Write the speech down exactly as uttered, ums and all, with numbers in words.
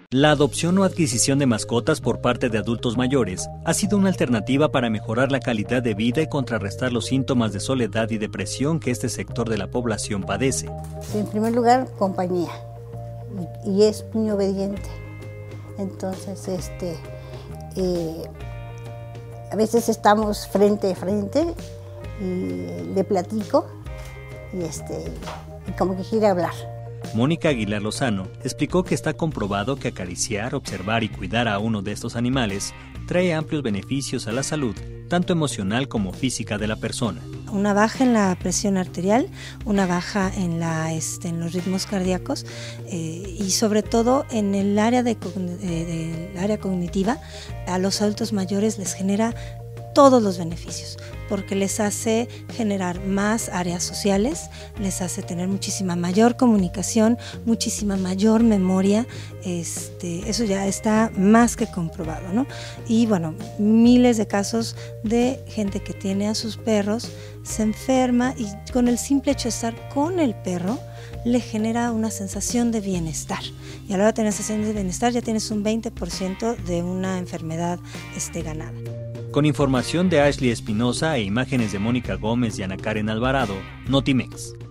La adopción o adquisición de mascotas por parte de adultos mayores ha sido una alternativa para mejorar la calidad de vida y contrarrestar los síntomas de soledad y depresión que este sector de la población padece. En primer lugar, compañía, y es muy obediente. Entonces, este, eh, a veces estamos frente a frente y le platico y, este, y como que quiere hablar. Mónica Aguilar Lozano explicó que está comprobado que acariciar, observar y cuidar a uno de estos animales trae amplios beneficios a la salud, tanto emocional como física de la persona. Una baja en la presión arterial, una baja en, la, este, en los ritmos cardíacos eh, y sobre todo en el área, de, de, de, de área cognitiva, a los adultos mayores les genera todos los beneficios, porque les hace generar más áreas sociales, les hace tener muchísima mayor comunicación, muchísima mayor memoria, este, eso ya está más que comprobado, ¿no? Y bueno, miles de casos de gente que tiene a sus perros, se enferma y con el simple hecho de estar con el perro, le genera una sensación de bienestar. Y a la hora de tener sensación de bienestar ya tienes un veinte por ciento de una enfermedad este, ganada. Con información de Ashley Espinosa e imágenes de Mónica Gómez y Ana Karen Alvarado, Notimex.